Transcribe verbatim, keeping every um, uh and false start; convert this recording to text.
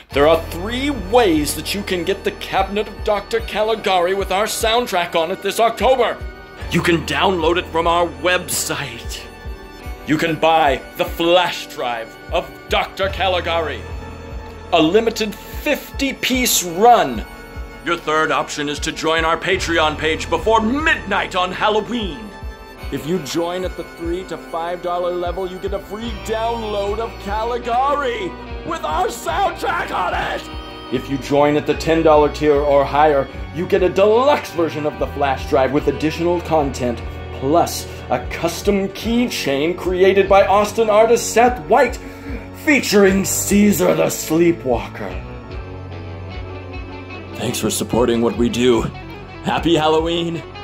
There are three ways that you can get the Cabinet of Doctor Caligari with our soundtrack on it this October. You can download it from our website. You can buy the flash drive of Doctor Caligari, a limited fifty-piece run. Your third option is to join our Patreon page before midnight on Halloween. If you join at the three to five dollar level, you get a free download of Caligari with our soundtrack on it. If you join at the ten dollar tier or higher, you get a deluxe version of the flash drive with additional content, plus a custom keychain created by Austin artist Seth White, featuring Caesar the Sleepwalker. Thanks for supporting what we do. Happy Halloween!